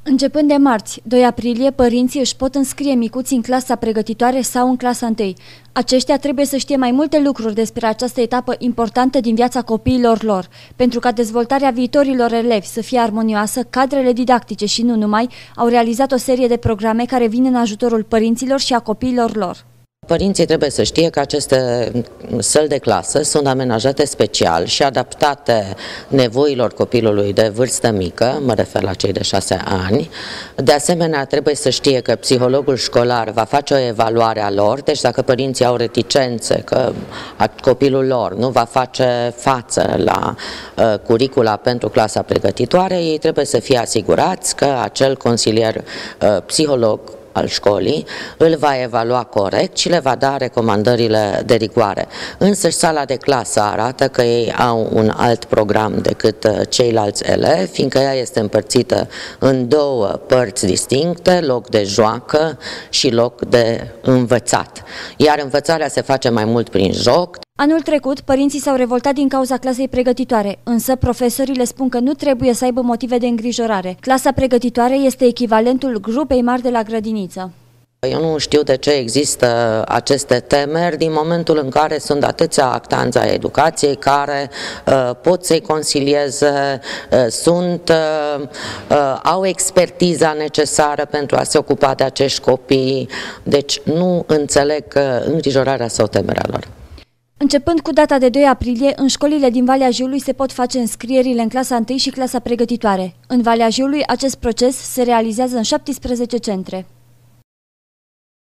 Începând de marți, 2 aprilie, părinții își pot înscrie micuții în clasa pregătitoare sau în clasa 1. Aceștia trebuie să știe mai multe lucruri despre această etapă importantă din viața copiilor lor. Pentru ca dezvoltarea viitorilor elevi să fie armonioasă, cadrele didactice și nu numai au realizat o serie de programe care vin în ajutorul părinților și a copiilor lor. Părinții trebuie să știe că aceste săli de clasă sunt amenajate special și adaptate nevoilor copilului de vârstă mică, mă refer la cei de 6 ani. De asemenea, trebuie să știe că psihologul școlar va face o evaluare a lor, deci dacă părinții au reticențe că copilul lor nu va face față la curicula pentru clasa pregătitoare, ei trebuie să fie asigurați că acel consilier psiholog al școlii îl va evalua corect și le va da recomandările de rigoare. Însă sala de clasă arată că ei au un alt program decât ceilalți elevi, fiindcă ea este împărțită în 2 părți distincte, loc de joacă și loc de învățat. Iar învățarea se face mai mult prin joc. Anul trecut, părinții s-au revoltat din cauza clasei pregătitoare, însă profesorii le spun că nu trebuie să aibă motive de îngrijorare. Clasa pregătitoare este echivalentul grupei mari de la grădiniță. Eu nu știu de ce există aceste temeri din momentul în care sunt atâția actanți ai educației care pot să-i consilieze, au expertiza necesară pentru a se ocupa de acești copii, deci nu înțeleg îngrijorarea sau temerea lor. Începând cu data de 2 aprilie, în școlile din Valea Jiului se pot face înscrierile în clasa 1 și clasa pregătitoare. În Valea Jiului, acest proces se realizează în 17 centre.